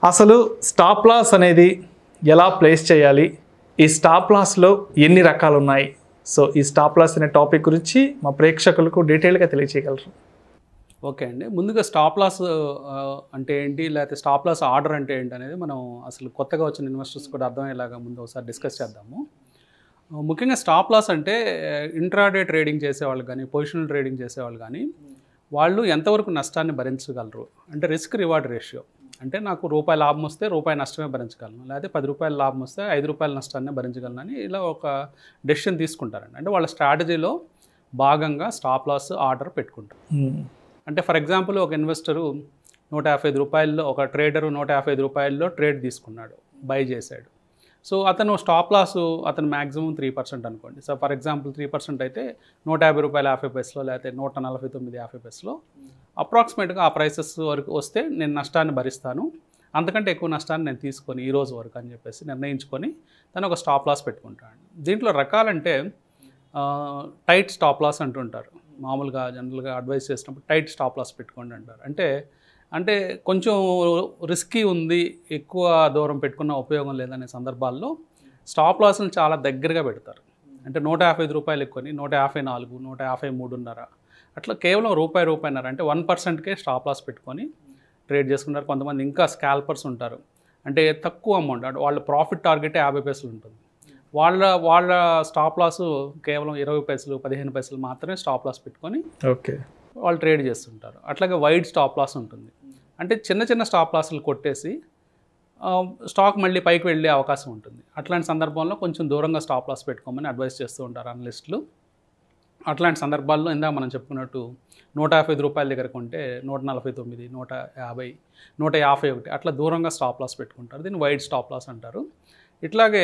అసలు stop loss అనేది ఎలా ప్లేస్ చేయాలి, ఈ స్టాప్ లాస్లో ఎన్ని రకాలు ఉన్నాయి, సో ఈ స్టాప్ లాస్ అనే టాపిక్ గురించి మా ప్రేక్షకులకు డీటెయిల్గా తెలియజేయగలరు. ఓకే అండి. ముందుగా స్టాప్ లాస్ అంటే ఏంటి, లేకపోతే స్టాప్ లాస్ ఆర్డర్ అంటే ఏంటి అనేది మనం అసలు కొత్తగా వచ్చిన ఇన్వెస్టర్స్ కూడా అర్థమయ్యేలాగా ముందు ఒకసారి డిస్కస్ చేద్దాము. ముఖ్యంగా స్టాప్ లాస్ అంటే ఇంట్రాడే ట్రేడింగ్ చేసేవాళ్ళు కానీ, పొజిషనల్ ట్రేడింగ్ చేసేవాళ్ళు కానీ వాళ్ళు ఎంతవరకు నష్టాన్ని భరించగలరు అంటే రిస్క్ రివార్డ్ రేషియో. అంటే నాకు రూపాయి లాభం వస్తే రూపాయి నష్టమే భరించగలను, లేకపోతే 10 రూపాయల లాభం వస్తే 5 రూపాయల నష్టాన్ని భరించగలను అని ఇలా ఒక డెసిషన్ తీసుకుంటారండి. అంటే వాళ్ళ స్ట్రాటజీలో భాగంగా స్టాప్ లాస్ ఆర్డర్ పెట్టుకుంటారు. అంటే ఫర్ ఎగ్జాంపుల్ ఒక ఇన్వెస్టరు 155 రూపాయల్లో, ఒక ట్రేడరు 155 రూపాయల్లో ట్రేడ్ తీసుకున్నాడు, బై చేశాడు. సో అతను స్టాప్ లాస్ అతను మ్యాక్సిమం 3% అనుకోండి. సో ఫర్ ఎగ్జాంపుల్ 3% అయితే 150 రూపాయల 50 పైసలో, లేకపోతే 149.50 పైసలో అప్రాక్సిమేట్గా ఆ ప్రైసెస్ వరకు వస్తే నేను నష్టాన్ని భరిస్తాను, అంతకంటే ఎక్కువ నష్టాన్ని నేను తీసుకొని ఈ రోజు వరకు అని చెప్పేసి నిర్ణయించుకొని తను ఒక స్టాప్ లాస్ పెట్టుకుంటాడు. దీంట్లో రకాలంటే టైట్ స్టాప్ లాస్ అంటుంటారు. మామూలుగా జనరల్గా అడ్వైస్ చేసినప్పుడు టైట్ స్టాప్ లాస్ పెట్టుకోండి అంటారు. అంటే కొంచెం రిస్కీ ఉంది, ఎక్కువ దూరం పెట్టుకున్న ఉపయోగం లేదనే సందర్భాల్లో స్టాప్ లాస్ని చాలా దగ్గరగా పెడతారు. అంటే 155 రూపాయలు ఎక్కువని 154, 153.5 అట్లా కేవలం రూపాయిన్నర అంటే 1%కే స్టాప్ లాస్ పెట్టుకొని ట్రేడ్ చేసుకుంటారు. కొంతమంది ఇంకా స్కాల్పర్స్ ఉంటారు, అంటే తక్కువ అమౌంట్, అంటే వాళ్ళ ప్రాఫిట్ టార్గెటే 50 పైసలు ఉంటుంది. వాళ్ళ స్టాప్ లాస్ కేవలం 20 పైసలు 15 పైసలు మాత్రమే స్టాప్ లాస్ పెట్టుకొని వాళ్ళు ట్రేడ్ చేస్తుంటారు. అట్లాగే వైడ్ స్టాప్ లాస్ ఉంటుంది, అంటే చిన్న స్టాప్ లాస్లు కొట్టేసి స్టాక్ మళ్ళీ పైకి వెళ్ళే అవకాశం ఉంటుంది. అట్లాంటి సందర్భంలో కొంచెం దూరంగా స్టాప్ లాస్ పెట్టుకోమని అడ్వైస్ చేస్తూ ఉంటారు అనలిస్టులు. అట్లాంటి సందర్భాల్లో ఇందాక మనం చెప్పుకున్నట్టు 155 రూపాయల దగ్గర కొంటే 149, 150, 151 అట్లా దూరంగా స్టాప్ లాస్ పెట్టుకుంటారు. దీన్ని వైడ్ స్టాప్ లాస్ అంటారు. ఇట్లాగే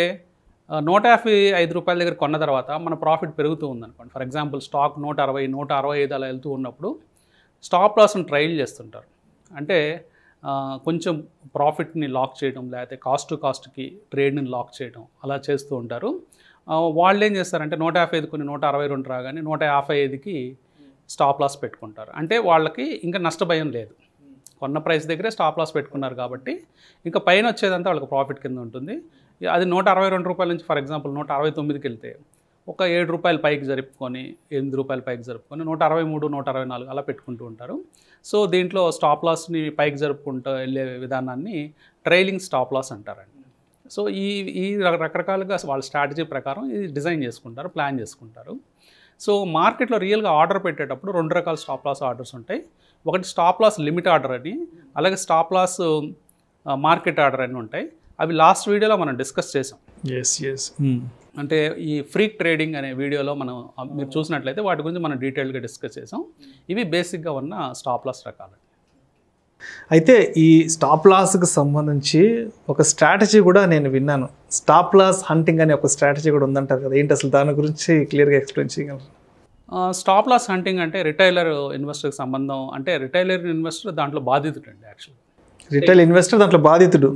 155 రూపాయల దగ్గర కొన్న తర్వాత మన ప్రాఫిట్ పెరుగుతూ ఉందనుకోండి. ఫర్ ఎగ్జాంపుల్ స్టాక్ 160, 165 అలా వెళ్తూ ఉన్నప్పుడు స్టాప్ లాస్ని ట్రైల్ చేస్తుంటారు. అంటే కొంచెం ప్రాఫిట్ని లాక్ చేయడం, లేకపోతే కాస్ట్ టు కాస్ట్కి ట్రేడ్ని లాక్ చేయడం అలా చేస్తూ ఉంటారు. వాళ్ళు ఏం చేస్తారంటే 155 కొన్ని 162 రాగానే 155కి స్టాప్ లాస్ పెట్టుకుంటారు. అంటే వాళ్ళకి ఇంకా నష్టభయం లేదు, కొన్న ప్రైస్ దగ్గరే స్టాప్ లాస్ పెట్టుకున్నారు కాబట్టి ఇంకా పైన వచ్చేదంతా వాళ్ళకి ప్రాఫిట్ కింద ఉంటుంది. అది 162 రూపాయల నుంచి ఫర్ ఎగ్జాంపుల్ 169కి వెళ్తే ఒక 7 రూపాయలు పైకి జరుపుకొని 8 రూపాయలు పైకి జరుపుకొని 163, 164 అలా పెట్టుకుంటూ ఉంటారు. సో దీంట్లో స్టాప్ లాస్ని పైకి జరుపుకుంటూ వెళ్ళే విధానాన్ని ట్రైలింగ్ స్టాప్ లాస్ అంటారండి. సో ఈ రకరకాలుగా వాళ్ళ స్ట్రాటజీ ప్రకారం ఇది డిజైన్ చేసుకుంటారు, ప్లాన్ చేసుకుంటారు. సో మార్కెట్లో రియల్గా ఆర్డర్ పెట్టేటప్పుడు 2 రకాల స్టాప్ లాస్ ఆర్డర్స్ ఉంటాయి. ఒకటి స్టాప్ లాస్ లిమిట్ ఆర్డర్ అని, అలాగే స్టాప్ లాస్ మార్కెట్ ఆర్డర్ అని ఉంటాయి. అవి లాస్ట్ వీడియోలో మనం డిస్కస్ చేసాం. అంటే ఈ ఫ్రీక్ ట్రేడింగ్ అనే వీడియోలో మనం మీరు చూసినట్లయితే వాటి గురించి మనం డీటెయిల్గా డిస్కస్ చేసాం. ఇవి బేసిక్గా ఉన్న స్టాప్ లాస్ రకాలు. అయితే ఈ స్టాప్ లాస్కి సంబంధించి ఒక స్ట్రాటజీ కూడా నేను విన్నాను, స్టాప్ లాస్ హంటింగ్ అనే ఒక స్ట్రాటజీ కూడా ఉందంటారు కదా, ఏంటి అసలు దాని గురించి క్లియర్గా ఎక్స్ప్లెయిన్ చేయగలరు? స్టాప్ లాస్ హంటింగ్ అంటే రిటైలర్ ఇన్వెస్టర్కి సంబంధం. అంటే రిటైలర్ ఇన్వెస్టర్ దాంట్లో బాధితుడు అండి. యాక్చువల్గా రిటైల్ ఇన్వెస్టర్ దాంట్లో బాధితుడు.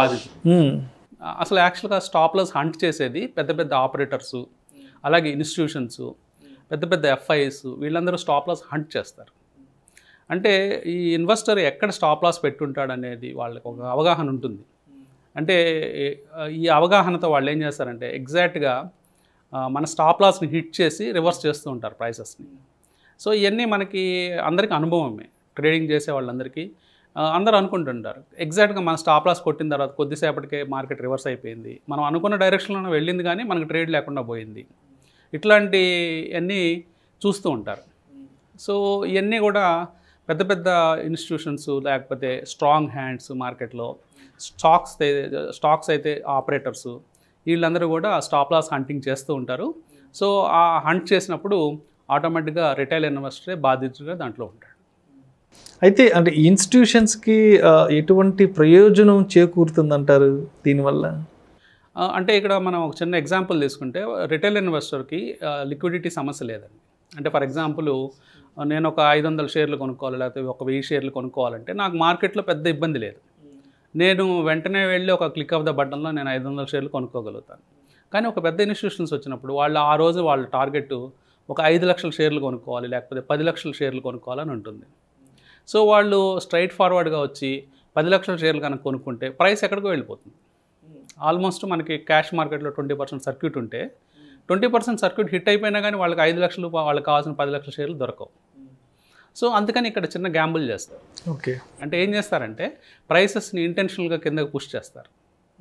అసలు యాక్చువల్గా స్టాప్ లాస్ హంట్ చేసేది పెద్ద ఆపరేటర్స్, అలాగే ఇన్స్టిట్యూషన్స్, పెద్ద ఎఫ్ఐఎస్, వీళ్ళందరూ స్టాప్ లాస్ హంట్ చేస్తారు. అంటే ఈ ఇన్వెస్టర్ ఎక్కడ స్టాప్ లాస్ పెట్టుంటాడు అనేది వాళ్ళకి ఒక అవగాహన ఉంటుంది. అంటే ఈ అవగాహనతో వాళ్ళు ఏం చేస్తారంటే ఎగ్జాక్ట్గా మన స్టాప్ లాస్ని హిట్ చేసి రివర్స్ చేస్తూ ఉంటారు ప్రైసెస్ని. సో ఇవన్నీ మనకి అందరికీ అనుభవమే, ట్రేడింగ్ చేసే వాళ్ళందరికీ. అందరూ అనుకుంటుంటారు ఎగ్జాక్ట్గా మన స్టాప్ లాస్ కొట్టిన తర్వాత కొద్దిసేపటికే మార్కెట్ రివర్స్ అయిపోయింది, మనం అనుకున్న డైరెక్షన్లో వెళ్ళింది కానీ మనకు ట్రేడ్ లేకుండా పోయింది, ఇట్లాంటివన్నీ చూస్తూ ఉంటారు. సో ఇవన్నీ కూడా పెద్ద ఇన్స్టిట్యూషన్స్, లేకపోతే స్ట్రాంగ్ హ్యాండ్స్ మార్కెట్లో, స్టాక్స్ అయితే ఆపరేటర్స్, వీళ్ళందరూ కూడా స్టాప్ లాస్ హంటింగ్ చేస్తూ ఉంటారు. సో ఆ హంట్ చేసినప్పుడు ఆటోమేటిక్గా రిటైల్ ఇన్వెస్టరే బాధితుడిగా దాంట్లో ఉంటాడు. అయితే అంటే ఇన్స్టిట్యూషన్స్కి ఎటువంటి ప్రయోజనం చేకూరుతుందంటారు దీనివల్ల? అంటే ఇక్కడ మనం ఒక చిన్న ఎగ్జాంపుల్ తీసుకుంటే రిటైల్ ఇన్వెస్టర్కి లిక్విడిటీ సమస్య లేదండి. అంటే ఫర్ ఎగ్జాంపుల్ నేను ఒక 500 షేర్లు కొనుక్కోవాలి, లేకపోతే ఒక 1000 షేర్లు కొనుక్కోవాలంటే నాకు మార్కెట్లో పెద్ద ఇబ్బంది లేదు. నేను వెంటనే వెళ్ళి ఒక క్లిక్ ఆఫ్ ద బటన్లో నేను 500 షేర్లు కొనుక్కోగలుగుతాను. కానీ ఒక పెద్ద ఇన్స్టిట్యూషన్స్ వచ్చినప్పుడు వాళ్ళు ఆ రోజు వాళ్ళ టార్గెట్ ఒక 5 లక్షల షేర్లు కొనుక్కోవాలి, లేకపోతే 10 లక్షల షేర్లు కొనుక్కోవాలని ఉంటుంది. సో వాళ్ళు స్ట్రైట్ ఫార్వర్డ్గా వచ్చి 10 లక్షల షేర్లు కనుక కొనుక్కుంటే ప్రైస్ ఎక్కడికో వెళ్ళిపోతుంది. ఆల్మోస్ట్ మనకి క్యాష్ మార్కెట్లో 20% సర్క్యూట్ ఉంటే 20% సర్క్యూట్ హిట్ అయిపోయినా కానీ వాళ్ళకి 5 లక్షలు వాళ్ళకి కావాల్సిన 10 లక్షల షేర్లు దొరకవు. సో అందుకని ఇక్కడ చిన్న గ్యాంబుల్ చేస్తారు. ఓకే, అంటే ఏం చేస్తారంటే ప్రైసెస్ని ఇంటెన్షనల్గా కిందకి పుష్ చేస్తారు.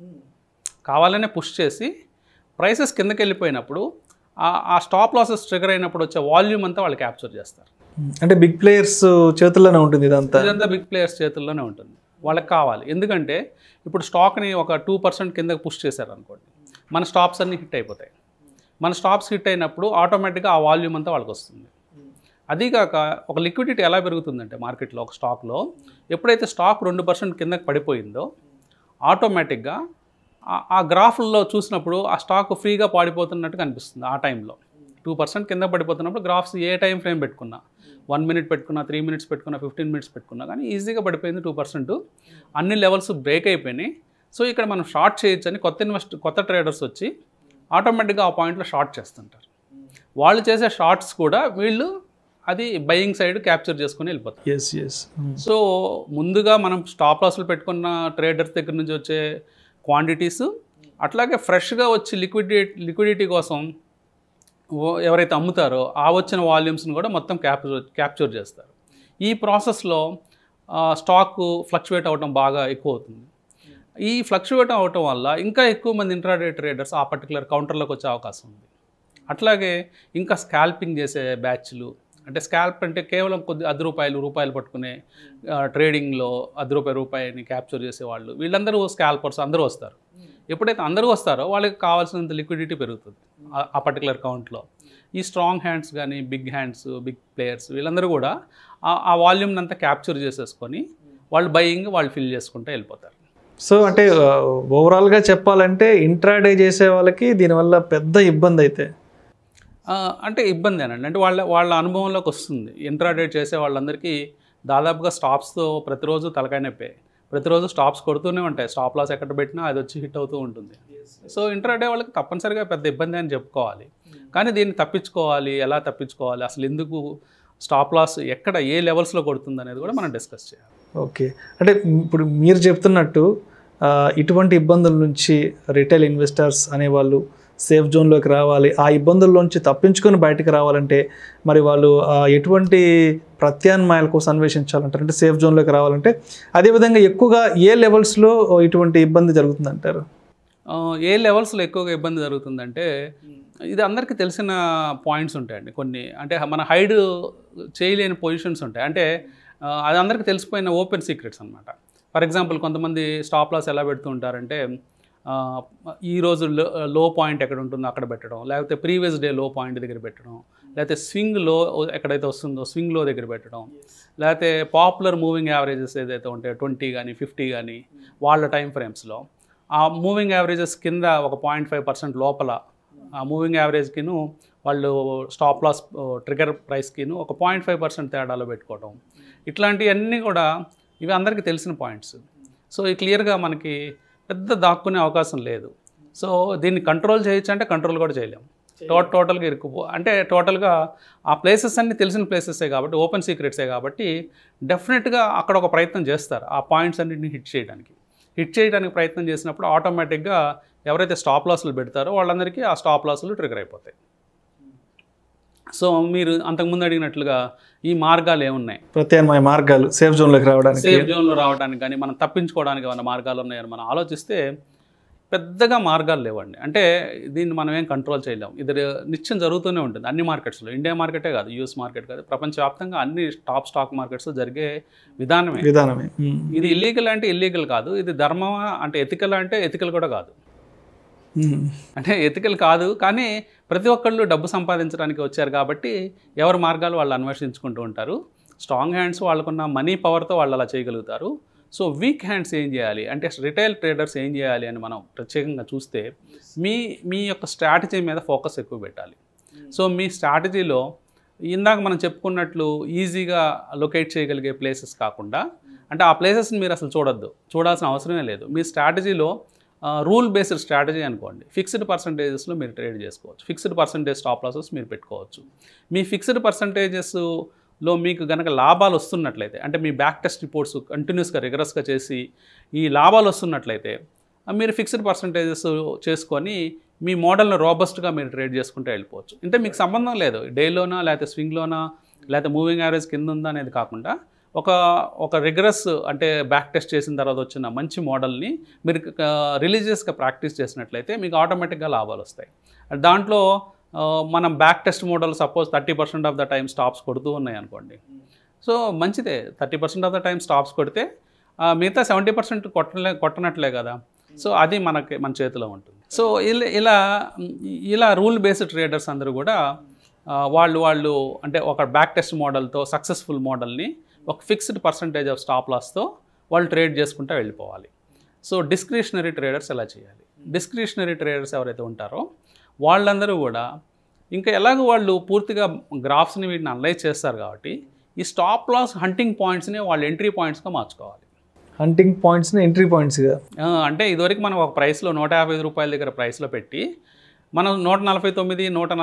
కావాలనే పుష్ చేసి ప్రైసెస్ కిందకి వెళ్ళిపోయినప్పుడు ఆ స్టాప్ లాసెస్ ట్రిగర్ అయినప్పుడు వచ్చే వాల్యూమ్ అంతా వాళ్ళు క్యాప్చర్ చేస్తారు. అంటే బిగ్ ప్లేయర్స్ చేతుల్లోనే ఉంటుంది ఇదంతా బిగ్ ప్లేయర్స్ చేతుల్లోనే ఉంటుంది. వాళ్ళకి కావాలి, ఎందుకంటే ఇప్పుడు స్టాక్ని ఒక 2% కిందకి పుష్ చేశారు అనుకోండి, మన స్టాప్స్ అన్నీ హిట్ అయిపోతాయి. మన స్టాప్స్ హిట్ అయినప్పుడు ఆటోమేటిక్గా ఆ వాల్యూమ్ అంతా వాళ్ళకి వస్తుంది. అదీగాక ఒక లిక్విడిటీ ఎలా పెరుగుతుందంటే మార్కెట్లో ఒక స్టాక్లో ఎప్పుడైతే స్టాక్ 2% కిందకి పడిపోయిందో ఆటోమేటిక్గా ఆ గ్రాఫ్లో చూసినప్పుడు ఆ స్టాక్ ఫ్రీగా పడిపోతున్నట్టు కనిపిస్తుంది. ఆ టైంలో 2% కింద పడిపోతున్నప్పుడు గ్రాఫ్స్ ఏ టైం ఫ్రేమ్ పెట్టుకున్నా, 1 మినిట్ పెట్టుకున్నా, 3 మినిట్స్ పెట్టుకున్నా, 15 మినిట్స్ పెట్టుకున్నా కానీ ఈజీగా పడిపోయింది 2%. అన్ని లెవెల్స్ బ్రేక్ అయిపోయినాయి. సో ఇక్కడ మనం షార్ట్ చేయొచ్చు అని కొత్త ట్రేడర్స్ వచ్చి ఆటోమేటిక్గా ఆ పాయింట్లో షార్ట్ చేస్తుంటారు. వాళ్ళు చేసే షార్ట్స్ కూడా వీళ్ళు అది బయింగ్ సైడ్ క్యాప్చర్ చేసుకుని వెళ్ళిపోతారు. సో ముందుగా మనం స్టాప్ లాస్లు పెట్టుకున్న ట్రేడర్స్ దగ్గర నుంచి వచ్చే క్వాంటిటీస్, అట్లాగే ఫ్రెష్గా వచ్చి లిక్విడిటీ కోసం ఎవరైతే అమ్ముతారో ఆ వచ్చిన వాల్యూమ్స్ని కూడా మొత్తం క్యాప్చర్ చేస్తారు. ఈ ప్రాసెస్లో స్టాక్ ఫ్లక్చువేట్ అవ్వడం బాగా ఎక్కువ అవుతుంది. ఈ ఫ్లక్చువేట్ అవ్వటం వల్ల ఇంకా ఎక్కువ మంది ఇంట్రాడే ట్రేడర్స్ ఆ పర్టికులర్ కౌంటర్లోకి వచ్చే అవకాశం ఉంది. అట్లాగే ఇంకా స్కాల్పింగ్ చేసే బ్యాచ్లు, అంటే స్కాల్ప్ అంటే కేవలం కొద్ది రూపాయలు పట్టుకునే ట్రేడింగ్లో రూపాయిని క్యాప్చర్ చేసేవాళ్ళు, వీళ్ళందరూ స్కాల్పర్స్ అందరూ వస్తారు. ఎప్పుడైతే అందరూ వస్తారో వాళ్ళకి కావాల్సినంత లిక్విడిటీ పెరుగుతుంది ఆ పర్టికులర్ కౌంట్లో. ఈ స్ట్రాంగ్ హ్యాండ్స్ కానీ బిగ్ ప్లేయర్స్ వీళ్ళందరూ కూడా ఆ వాల్యూమ్ని అంతా క్యాప్చర్ చేసేసుకొని వాళ్ళు బయింగ్ వాళ్ళు ఫిల్ చేసుకుంటూ వెళ్ళిపోతారు. సో అంటే ఓవరాల్గా చెప్పాలంటే ఇంట్రాడే చేసే వాళ్ళకి దీనివల్ల పెద్ద ఇబ్బంది అయితే అంటే ఇబ్బందేనండి. అంటే వాళ్ళ అనుభవంలోకి వస్తుంది. ఇంట్రాడే చేసే వాళ్ళందరికీ దాదాపుగా స్టాప్స్తో ప్రతిరోజు తలకాయ నొప్పే, ప్రతిరోజు స్టాప్స్ కొడుతూనే ఉంటాయి. స్టాప్ లాస్ ఎక్కడ పెట్టినా అది వచ్చి హిట్ అవుతూ ఉంటుంది. సో ఇంట్రాడే వాళ్ళకి తప్పనిసరిగా పెద్ద ఇబ్బంది అని చెప్పుకోవాలి. కానీ దీన్ని తప్పించుకోవాలి, ఎలా తప్పించుకోవాలి, అసలు ఎందుకు స్టాప్ లాస్ ఎక్కడ ఏ లెవెల్స్లో కొడుతుంది అనేది కూడా మనం డిస్కస్ చేయాలి. ఓకే, అంటే ఇప్పుడు మీరు చెప్తున్నట్టు ఇటువంటి ఇబ్బందుల నుంచి రిటైల్ ఇన్వెస్టర్స్ అనేవాళ్ళు సేఫ్ జోన్లోకి రావాలి, ఆ ఇబ్బందుల్లోంచి తప్పించుకొని బయటకు రావాలంటే మరి వాళ్ళు ఎటువంటి ప్రత్యామ్నాయాల కోసం అన్వేషించాలంటారు? అంటే సేఫ్ జోన్లోకి రావాలంటే అదేవిధంగా ఎక్కువగా ఏ లెవెల్స్లో ఇటువంటి ఇబ్బంది జరుగుతుందంటారు? ఏ లెవెల్స్లో ఎక్కువగా ఇబ్బంది జరుగుతుందంటే ఇది అందరికీ తెలిసిన పాయింట్స్ ఉంటాయండి కొన్ని. అంటే మన హైడ్ చేయలేని పొజిషన్స్ ఉంటాయి. అంటే అది అందరికీ తెలిసిపోయిన ఓపెన్ సీక్రెట్స్ అనమాట. ఫర్ ఎగ్జాంపుల్ కొంతమంది స్టాప్ లాస్ ఎలా పెడుతూ ఉంటారంటే ఈరోజు లో పాయింట్ ఎక్కడ ఉంటుందో అక్కడ పెట్టడం, లేకపోతే ప్రీవియస్ డే లో పాయింట్ దగ్గర పెట్టడం, లేకపోతే స్వింగ్ లో ఎక్కడైతే వస్తుందో స్వింగ్ లో దగ్గర పెట్టడం, లేకపోతే పాపులర్ మూవింగ్ యావరేజెస్ ఏదైతే ఉంటాయో 20 కానీ 50 కానీ వాళ్ళ టైం ఫ్రేమ్స్లో ఆ మూవింగ్ యావరేజెస్ కింద ఒక 0.5% లోపల ఆ మూవింగ్ యావరేజ్కిను వాళ్ళు స్టాప్ లాస్ ట్రిగర్ ప్రైస్కిను ఒక 0.5% తేడాలో పెట్టుకోవడం, ఇట్లాంటివన్నీ కూడా ఇవి అందరికీ తెలిసిన పాయింట్స్. సో ఈ క్లియర్గా మనకి పెద్ద దాక్కునే అవకాశం లేదు. సో దీన్ని కంట్రోల్ చేయొచ్చు అంటే కంట్రోల్ కూడా చేయలేము. టోటల్గా అంటే టోటల్గా ఆ ప్లేసెస్ అన్నీ తెలిసిన ప్లేసెసే కాబట్టి, ఓపెన్ సీక్రెట్సే కాబట్టి డెఫినెట్గా అక్కడ ఒక ప్రయత్నం చేస్తారు ఆ పాయింట్స్ అన్నింటిని హిట్ చేయడానికి ప్రయత్నం చేసినప్పుడు ఆటోమేటిక్గా ఎవరైతే స్టాప్ లాస్లు పెడతారో వాళ్ళందరికీ ఆ స్టాప్ లాస్లు ట్రిగర్ అయిపోతాయి. సో మీరు అంతకుముందు అడిగినట్లుగా ఈ మార్గాలు ఏమున్నాయి, ప్రత్యామ్నాయ మార్గాలు సేఫ్ జోన్లోకి రావడానికి కానీ మనం తప్పించుకోవడానికి ఏమైనా మార్గాలు ఉన్నాయని మనం ఆలోచిస్తే పెద్దగా మార్గాలు లేవండి. అంటే దీన్ని మనం ఏం కంట్రోల్ చేయలేము. ఇది నిత్యం జరుగుతూనే ఉంటుంది అన్ని మార్కెట్స్లో. ఇండియా మార్కెటే కాదు, యూఎస్ మార్కెట్ కాదు, ప్రపంచవ్యాప్తంగా అన్ని టాప్ స్టాక్ మార్కెట్స్ జరిగే విధానమే. ఇది ఇల్లీగల్ అంటే ఇల్లీగల్ కాదు, ఇది ధర్మం అంటే ఎథికల్ అంటే ఎథికల్ కూడా కాదు. అంటే ఎథికల్ కాదు, కానీ ప్రతి ఒక్కళ్ళు డబ్బు సంపాదించడానికి వచ్చారు కాబట్టి ఎవరి మార్గాలు వాళ్ళు అన్వేషించుకుంటూ ఉంటారు. స్ట్రాంగ్ హ్యాండ్స్ వాళ్ళకున్న మనీ పవర్తో వాళ్ళు అలా చేయగలుగుతారు. సో వీక్ హ్యాండ్స్ ఏం చేయాలి అంటే రిటైల్ ట్రేడర్స్ ఏం చేయాలి అని మనం ప్రత్యేకంగా చూస్తే మీ యొక్క స్ట్రాటజీ మీద ఫోకస్ ఎక్కువ పెట్టాలి. సో మీ స్ట్రాటజీలో ఇందాక మనం చెప్పుకున్నట్లు ఈజీగా లొకేట్ చేయగలిగే ప్లేసెస్ కాకుండా, అంటే ఆ ప్లేసెస్ని మీరు అసలు చూడాల్సిన అవసరమే లేదు. మీ స్ట్రాటజీలో రూల్ బేస్డ్ స్ట్రాటజీ అనుకోండి, ఫిక్స్డ్ పర్సంటేజెస్లో మీరు ట్రేడ్ చేసుకోవచ్చు, ఫిక్స్డ్ పర్సంటేజ్ స్టాప్ లాసెస్ మీరు పెట్టుకోవచ్చు. మీ ఫిక్స్డ్ పర్సంటేజెస్ లో మీకు కనుక లాభాలు వస్తున్నట్లయితే, అంటే మీ బ్యాక్ టెస్ట్ రిపోర్ట్స్ కంటిన్యూస్గా రిగరస్గా చేసి ఈ లాభాలు వస్తున్నట్లయితే మీరు ఫిక్స్డ్ పర్సంటేజెస్ చేసుకొని మీ మోడల్ని రోబస్ట్గా మీరు ట్రేడ్ చేసుకుంటే వెళ్ళిపోవచ్చు. అంటే మీకు సంబంధం లేదు డేలోనా లేకపోతే స్వింగ్లోనా లేకపోతే మూవింగ్ యావరేజ్ కింద ఉందా అనేది కాకుండా ఒక రిగరస్ అంటే బ్యాక్ టెస్ట్ చేసిన తర్వాత వచ్చిన మంచి మోడల్ని మీరు రిలీజియస్గా ప్రాక్టీస్ చేసినట్లయితే మీకు ఆటోమేటిక్గా లాభాలు వస్తాయి. దాంట్లో మనం back test model suppose 30% of the time stops కొడుతూ ఉన్నాయి అనుకోండి. సో మంచిదే, 30% ఆఫ్ ద టైం స్టాప్స్ కొడితే మిగతా 70% కొట్టనట్లే కదా. సో అది మన చేతిలో ఉంటుంది. సో ఇలా రూల్ బేస్డ్ ట్రేడర్స్ అందరూ కూడా వాళ్ళు అంటే ఒక బ్యాక్ టెస్ట్ మోడల్తో సక్సెస్ఫుల్ మోడల్ని ఒక ఫిక్స్డ్ పర్సంటేజ్ ఆఫ్ స్టాప్ లాస్తో వాళ్ళు ట్రేడ్ చేసుకుంటూ వెళ్ళిపోవాలి. సో డిస్క్రిషనరీ ట్రేడర్స్ ఎలా చేయాలి? డిస్క్రిషనరీ ట్రేడర్స్ ఎవరైతే ఉంటారో వాళ్ళందరూ కూడా ఇంకా ఎలాగో వాళ్ళు పూర్తిగా గ్రాఫ్స్ని వీటిని అనలైజ్ చేస్తారు కాబట్టి ఈ స్టాప్ లాస్ హంటింగ్ పాయింట్స్ని వాళ్ళు ఎంట్రీ పాయింట్స్గా మార్చుకోవాలి. హంటింగ్ పాయింట్స్ని ఎంట్రీ పాయింట్స్గా అంటే ఇదివరకు మనం ఒక ప్రైస్లో 155 రూపాయల దగ్గర ప్రైస్లో పెట్టి మనం 149,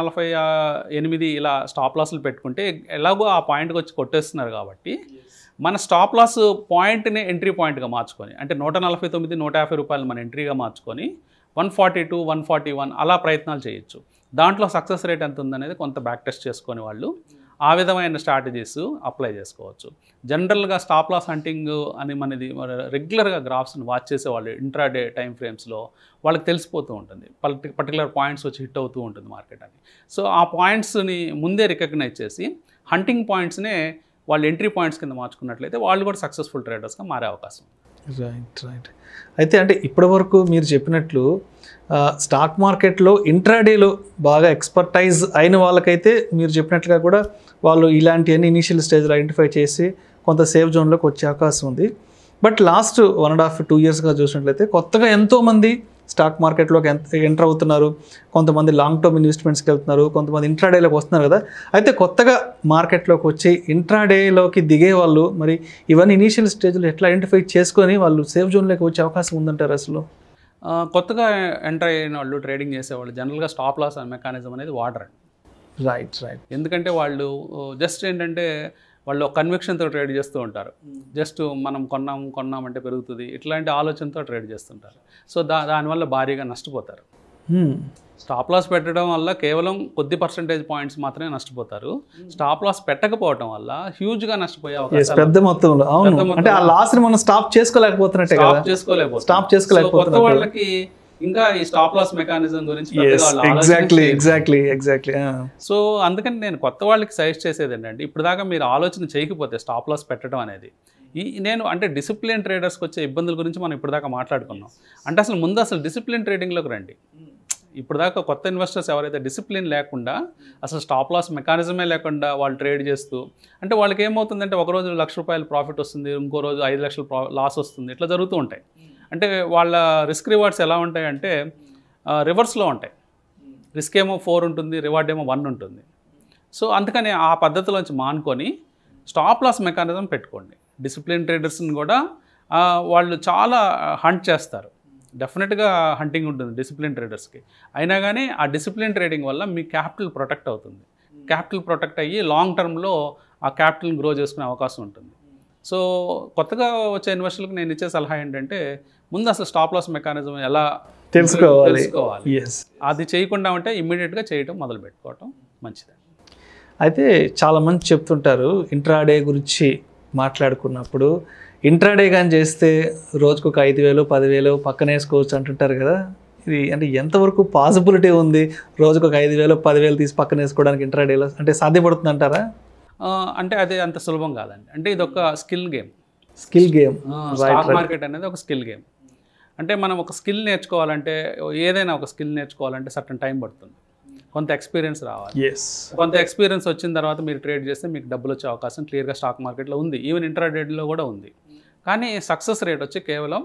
148 ఇలా స్టాప్ లాస్లు పెట్టుకుంటే ఎలాగో ఆ పాయింట్కి వచ్చి కొట్టేస్తున్నారు కాబట్టి మన స్టాప్ లాస్ పాయింట్ని ఎంట్రీ పాయింట్గా మార్చుకొని, అంటే 149, 150 రూపాయలు మన ఎంట్రీగా మార్చుకొని 142, 141 అలా ప్రయత్నాలు చేయొచ్చు. దాంట్లో సక్సెస్ రేట్ ఎంత ఉందనేది కొంత బ్యాక్ టెస్ట్ చేసుకొని వాళ్ళు ఆ విధమైన స్ట్రాటజీస్ అప్లై చేసుకోవచ్చు. జనరల్గా స్టాప్ లాస్ హంటింగ్ అని మనది రెగ్యులర్గా గ్రాఫ్స్ని వాచ్ చేసేవాళ్ళు ఇంట్రాడే టైం ఫ్రేమ్స్లో వాళ్ళకి తెలిసిపోతూ ఉంటుంది, పర్టికులర్ పాయింట్స్ వచ్చి హిట్ అవుతూ ఉంటుంది మార్కెట్ అని. సో ఆ పాయింట్స్ని ముందే రికగ్నైజ్ చేసి హంటింగ్ పాయింట్స్నే వాళ్ళు ఎంట్రీ పాయింట్స్ కింద మార్చుకున్నట్లయితే వాళ్ళు కూడా సక్సెస్ఫుల్ ట్రేడర్స్గా మారే అవకాశం ఉంది. రైట్. అయితే అంటే ఇప్పటివరకు మీరు చెప్పినట్లు స్టాక్ మార్కెట్లో ఇంట్రాడేలో బాగా ఎక్స్పర్టైజ్ అయిన వాళ్ళకైతే మీరు చెప్పినట్లుగా కూడా వాళ్ళు ఇలాంటివన్నీ ఇనీషియల్ స్టేజ్లో ఐడెంటిఫై చేసి కొంత సేఫ్ జోన్లోకి వచ్చే అవకాశం ఉంది. బట్ లాస్ట్ 1.5-2 ఇయర్స్గా చూసినట్లయితే కొత్తగా ఎంతోమంది స్టాక్ మార్కెట్లోకి ఎంటర్ అవుతున్నారు, కొంతమంది లాంగ్ టర్మ్ ఇన్వెస్ట్మెంట్స్కి వెళ్తున్నారు, కొంతమంది ఇంట్రాడేలోకి వస్తున్నారు కదా. అయితే కొత్తగా మార్కెట్లోకి వచ్చి ఇంట్రాడేలోకి దిగే వాళ్ళు మరి ఇవన్నీ ఇనీషియల్ స్టేజ్లో ఎట్లా ఐడెంటిఫై చేసుకొని వాళ్ళు సేఫ్ జోన్లోకి వచ్చే అవకాశం ఉందంటారు? అసలు కొత్తగా ఎంటర్ అయిన వాళ్ళు ట్రేడింగ్ చేసేవాళ్ళు జనరల్గా స్టాప్ లాస్ మెకానిజం అనేది వాడరండి. రైట్. ఎందుకంటే వాళ్ళు జస్ట్ ఏంటంటే వాళ్ళు కన్విక్షన్తో ట్రేడ్ చేస్తూ ఉంటారు. జస్ట్ మనం కొన్నామంటే పెరుగుతుంది ఇట్లాంటి ఆలోచనతో ట్రేడ్ చేస్తుంటారు. సో దానివల్ల భారీగా నష్టపోతారు. స్టాప్ లాస్ పెట్టడం వల్ల కేవలం కొద్ది పర్సంటేజ్ పాయింట్స్ మాత్రమే నష్టపోతారు. స్టాప్ లాస్ పెట్టకపోవడం వల్ల హ్యూజ్గా నష్టపోయే అవకాశం పెద్ద మొత్తంలో. అంటే ఆ లాస్ని మనం స్టాప్ చేసుకోలేకపోతున్నట్టే కదా. స్టాప్ చేసుకోలేకపోతే కొత్త వాళ్ళకి ఇంకా ఈ స్టాప్ లాస్ మెకానిజం గురించి ఎగ్జాక్ట్లీ. సో అందుకని నేను కొత్త వాళ్ళకి సజెస్ట్ చేసేది ఏంటంటే ఇప్పుడు దాకా మీరు ఆలోచన చేయకపోతే స్టాప్ లాస్ పెట్టడం అనేది నేను అంటే డిసిప్లిన్ ట్రేడర్స్కి వచ్చే ఇబ్బందుల గురించి మనం ఇప్పుడు దాకా మాట్లాడుకున్నాం. అంటే అసలు డిసిప్లిన్ ట్రేడింగ్లోకి రండి. ఇప్పుడు దాకా కొత్త ఇన్వెస్టర్స్ ఎవరైతే డిసిప్లిన్ లేకుండా అసలు స్టాప్ లాస్ మెకానిజమే లేకుండా వాళ్ళు ట్రేడ్ చేస్తూ అంటే వాళ్ళకి ఏమవుతుందంటే ఒకరోజు 1,00,000 రూపాయలు ప్రాఫిట్ వస్తుంది, ఇంకో రోజు 5 లక్షలు లాస్ వస్తుంది, ఇట్లా జరుగుతూ ఉంటాయి. అంటే వాళ్ళ రిస్క్ రివార్డ్స్ ఎలా ఉంటాయంటే రివర్స్లో ఉంటాయి. రిస్క్ ఏమో 4 ఉంటుంది, రివార్డ్ ఏమో 1 ఉంటుంది. సో అందుకని ఆ పద్ధతిలోంచి మానుకొని స్టాప్ లాస్ మెకానిజం పెట్టుకోండి. డిసిప్లిన్ ట్రేడర్స్ని కూడా వాళ్ళు చాలా హంట్ చేస్తారు. డెఫినెట్గా హంటింగ్ ఉంటుంది డిసిప్లిన్ ట్రేడర్స్కి. అయినా కానీ ఆ డిసిప్లిన్ ట్రేడింగ్ వల్ల మీ క్యాపిటల్ ప్రొటెక్ట్ అవుతుంది. క్యాపిటల్ ప్రొటెక్ట్ అయ్యి లాంగ్ టర్మ్లో ఆ క్యాపిటల్ని గ్రో చేసుకునే అవకాశం ఉంటుంది. సో కొత్తగా వచ్చే ఇన్వెస్టర్లకు నేను ఇచ్చే సలహా ఏంటంటే ముందు అసలు స్టాప్ లాస్ మెకానిజం ఎలా తెలుసుకోవాలి, అది చేయకుండా ఉంటే ఇమ్మీడియట్గా చేయడం మొదలు పెట్టుకోవటం మంచిది. అయితే చాలామంది చెప్తుంటారు ఇంట్రాడే గురించి మాట్లాడుకున్నప్పుడు ఇంట్రాడే కానీ చేస్తే రోజుకు ఒక 5,000, 10,000 పక్కన వేసుకోవచ్చు అంటుంటారు కదా. ఇది అంటే ఎంతవరకు పాసిబిలిటీ ఉంది రోజుకు ఒక 5,000, 10,000 తీసి పక్కన వేసుకోవడానికి ఇంట్రాడేలో? అంటే సాధ్యపడుతుంది అంటారా? అంటే అది అంత సులభం కాదండి. అంటే ఇది ఒక స్కిల్ గేమ్. స్టాక్ మార్కెట్ అనేది ఒక స్కిల్ గేమ్. అంటే మనం ఒక స్కిల్ నేర్చుకోవాలంటే ఏదైనా ఒక స్కిల్ నేర్చుకోవాలంటే సర్టన్ టైం పడుతుంది, కొంత ఎక్స్పీరియన్స్ రావాలి. కొంత ఎక్స్పీరియన్స్ వచ్చిన తర్వాత మీరు ట్రేడ్ చేస్తే మీకు డబ్బులు వచ్చే అవకాశం క్లియర్గా స్టాక్ మార్కెట్లో ఉంది, ఈవెన్ ఇంట్రాడేలో కూడా ఉంది. కానీ సక్సెస్ రేట్ వచ్చి కేవలం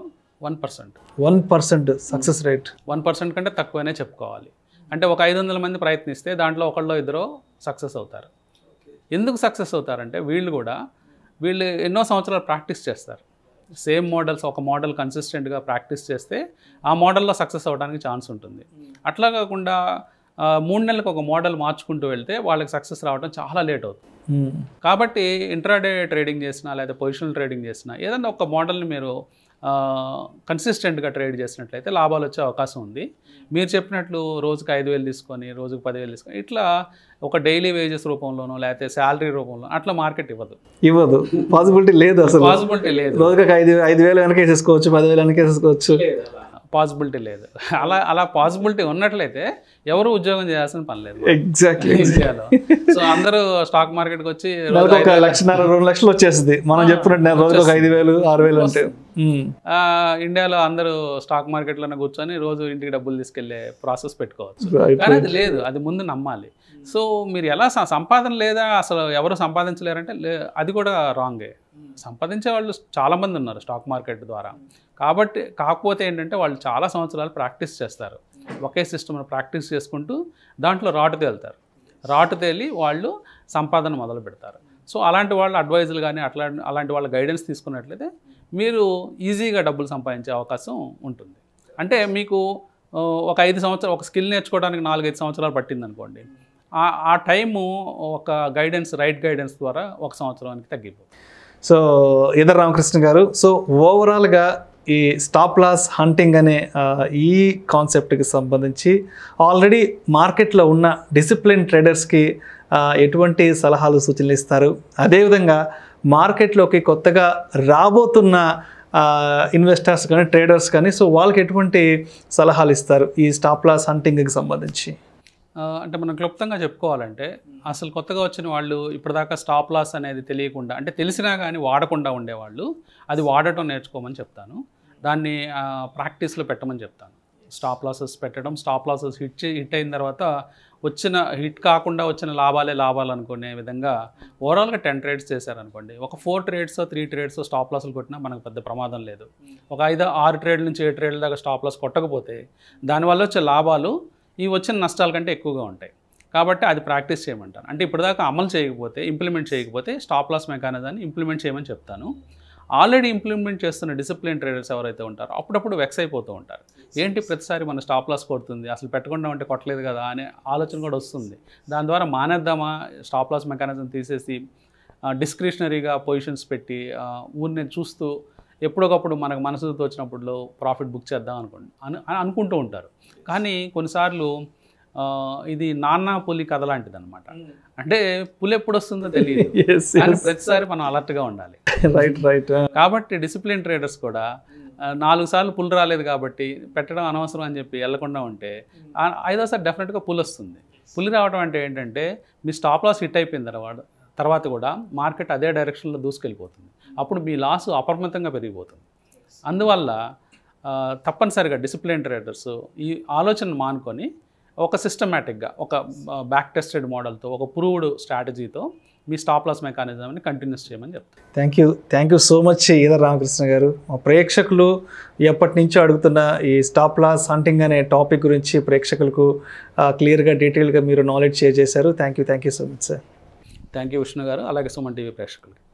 1%. సక్సెస్ రేట్ 1% కంటే తక్కువనే చెప్పుకోవాలి. అంటే ఒక 500 మంది ప్రయత్నిస్తే దాంట్లో ఒకళ్ళో ఇద్దరు సక్సెస్ అవుతారు. ఎందుకు సక్సెస్ అవుతారంటే వీళ్ళు ఎన్నో సంవత్సరాలు ప్రాక్టీస్ చేస్తారు. సేమ్ మోడల్స్, ఒక మోడల్ కన్సిస్టెంట్గా ప్రాక్టీస్ చేస్తే ఆ మోడల్లో సక్సెస్ అవ్వడానికి ఛాన్స్ ఉంటుంది. అట్లా కాకుండా 3 నెలలకు ఒక మోడల్ మార్చుకుంటూ వెళ్తే వాళ్ళకి సక్సెస్ రావడం చాలా లేట్ అవుతుంది. కాబట్టి ఇంట్రాడే ట్రేడింగ్ చేసినా లేదా పొజిషనల్ ట్రేడింగ్ చేసినా ఏదైనా ఒక మోడల్ని మీరు కన్సిస్టెంట్గా ట్రేడ్ చేసినట్లయితే లాభాలు వచ్చే అవకాశం ఉంది. మీరు చెప్పినట్లు రోజుకి 5,000 తీసుకొని రోజుకి 10,000 తీసుకొని ఇట్లా ఒక డైలీ వేజెస్ రూపంలోనో లేకపోతే శాలరీ రూపంలో అట్లా మార్కెట్ ఇవ్వదు. పాసిబిలిటీ లేదు, అసలు పాసిబిలిటీ లేదు. రోజుకి 5,000 వెనకేసేసుకోవచ్చు, 10,000 వెనకేసేసుకోవచ్చు, పాసిబిలిటీ లేదు. అలా పాసిబిలిటీ ఉన్నట్లయితే ఎవరు ఉద్యోగం చేయాల్సిన పని లేదు. ఎగ్జాక్ట్లీ. సో అందరూ స్టాక్ మార్కెట్కి వచ్చి 1,00,000 2 లక్షలు వచ్చేస్తుంది మనం చెప్పినట్టు రోజుకి 5,000 6,000 అంటే. ఇండియాలో అందరూ స్టాక్ మార్కెట్లోనే కూర్చొని రోజు ఇంటికి డబ్బులు తీసుకెళ్లే ప్రాసెస్ పెట్టుకోవచ్చు. కానీ అది లేదు, అది ముందు నమ్మాలి. సో మీరు ఎలా సంపాదన లేదా అసలు ఎవరు సంపాదించలేరంటే అది కూడా రాంగే. సంపాదించే వాళ్ళు చాలామంది ఉన్నారు స్టాక్ మార్కెట్ ద్వారా. కాకపోతే ఏంటంటే వాళ్ళు చాలా సంవత్సరాలు ప్రాక్టీస్ చేస్తారు, ఒకే సిస్టమ్ను ప్రాక్టీస్ చేసుకుంటూ దాంట్లో రాటు తేలి వాళ్ళు సంపాదన మొదలు పెడతారు. సో అలాంటి వాళ్ళ అడ్వైజులు కానీ అలాంటి వాళ్ళ గైడెన్స్ తీసుకున్నట్లయితే మీరు ఈజీగా డబ్బులు సంపాదించే అవకాశం ఉంటుంది. అంటే మీకు ఒక 5 సంవత్సరాలు ఒక స్కిల్ నేర్చుకోవడానికి 4-5 సంవత్సరాలు పట్టింది అనుకోండి, ఆ టైము ఒక రైట్ గైడెన్స్ ద్వారా 1 సంవత్సరానికి తగ్గిపోతుంది. సో ఇదర్ రామకృష్ణ గారు, సో ఓవరాల్గా ఈ స్టాప్ లాస్ హంటింగ్ అనే ఈ కాన్సెప్ట్కి సంబంధించి ఆల్రెడీ మార్కెట్లో ఉన్న డిసిప్లిన్ ట్రేడర్స్కి ఎటువంటి సలహాలు సూచనలు ఇస్తారు, అదేవిధంగా మార్కెట్లోకి కొత్తగా రాబోతున్న ఇన్వెస్టర్స్ కానీ ట్రేడర్స్ కానీ సో వాళ్ళకి ఎటువంటి సలహాలు ఇస్తారు ఈ స్టాప్ లాస్ హంటింగ్కి సంబంధించి? అంటే మనం క్లుప్తంగా చెప్పుకోవాలంటే అసలు కొత్తగా వచ్చిన వాళ్ళు ఇప్పటిదాకా స్టాప్ లాస్ అనేది తెలియకుండా, అంటే తెలిసినా కానీ వాడకుండా ఉండేవాళ్ళు అది వాడటం నేర్చుకోమని చెప్తాను. దాన్ని ప్రాక్టీస్లో పెట్టమని చెప్తాను. స్టాప్ లాసెస్ పెట్టడం, స్టాప్ లాసెస్ హిట్ అయిన తర్వాత హిట్ కాకుండా వచ్చిన లాభాలు అనుకునే విధంగా ఓవరాల్గా 10 ట్రేడ్స్ చేశారనుకోండి, ఒక 4 ట్రేడ్స్ 3 ట్రేడ్స్ స్టాప్ లాసులు కొట్టినా మనకు పెద్ద ప్రమాదం లేదు. ఒక 5-6 ట్రేడ్ల నుంచి 7 ట్రేడ్ల దాకా స్టాప్ లాస్ కొట్టకపోతే దానివల్ల వచ్చే లాభాలు ఈ వచ్చిన నష్టాల కంటే ఎక్కువగా ఉంటాయి. కాబట్టి అది ప్రాక్టీస్ చేయమంటాను. అంటే ఇప్పటిదాకా ఇంప్లిమెంట్ చేయకపోతే స్టాప్ లాస్ మెకానిజాన్ని ఇంప్లిమెంట్ చేయమని చెప్తాను. ఆల్రెడీ ఇంప్లిమెంట్ చేస్తున్న డిసిప్లిన్ ట్రేడర్స్ ఎవరైతే ఉంటారో అప్పుడప్పుడు వెక్స్ అయిపోతూ ఉంటారు. ఏంటి ప్రతిసారి మన స్టాప్ లాస్ కొడుతుంది, అసలు పెట్టకుండా ఉంటే కొట్టలేదు కదా అనే ఆలోచన కూడా వస్తుంది. దాని ద్వారా మానేద్దామా, స్టాప్ లాస్ మెకానిజం తీసేసి డిస్క్రిషనరీగా పొజిషన్స్ పెట్టి ఊరిని చూస్తూ ఎప్పుడొకప్పుడు మనకు మనసుతో వచ్చినప్పుడు ప్రాఫిట్ బుక్ చేద్దాం అనుకుంటూ ఉంటారు. కానీ కొన్నిసార్లు ఇది నాన్న పులి కథ లాంటిది అనమాట. అంటే పులి ఎప్పుడు వస్తుందో తెలియదు, కానీ ప్రతిసారి మనం అలర్ట్గా ఉండాలి. రైట్. కాబట్టి డిసిప్లిన్ ట్రేడర్స్ కూడా 4 సార్లు పుల్ రాలేదు కాబట్టి పెట్టడం అనవసరం అని చెప్పి వెళ్లకుండా ఉంటే 5వ సారి డెఫినెట్గా పుల్ వస్తుంది. పులి రావడం అంటే ఏంటంటే మీ స్టాప్ లాస్ హిట్ అయిపోయిన తర్వాత కూడా మార్కెట్ అదే డైరెక్షన్లో దూసుకెళ్ళిపోతుంది. అప్పుడు మీ లాస్ అపరిమితంగా పెరిగిపోతుంది. అందువల్ల తప్పనిసరిగా డిసిప్లిన్ ట్రేడర్స్ ఈ ఆలోచన మానుకొని ఒక సిస్టమేటిక్గా ఒక బ్యాక్ టెస్టెడ్ మోడల్తో ఒక ప్రూవ్డ్ స్ట్రాటజీతో మీ స్టాప్ లాస్ మెకానిజంని కంటిన్యూస్ చేయమని చెప్తాను. థ్యాంక్ యూ సో మచ్ ఇదర్ రామకృష్ణ గారు. మా ప్రేక్షకులు ఎప్పటి నుంచో అడుగుతున్న ఈ స్టాప్ లాస్ హంటింగ్ అనే టాపిక్ గురించి ప్రేక్షకులకు క్లియర్గా డీటెయిల్గా మీరు నాలెడ్జ్ షేర్ చేశారు. Thank you so much sir. Thank you Vishnu garu, అలాగే సుమన్ టీవీ ప్రేక్షకులు.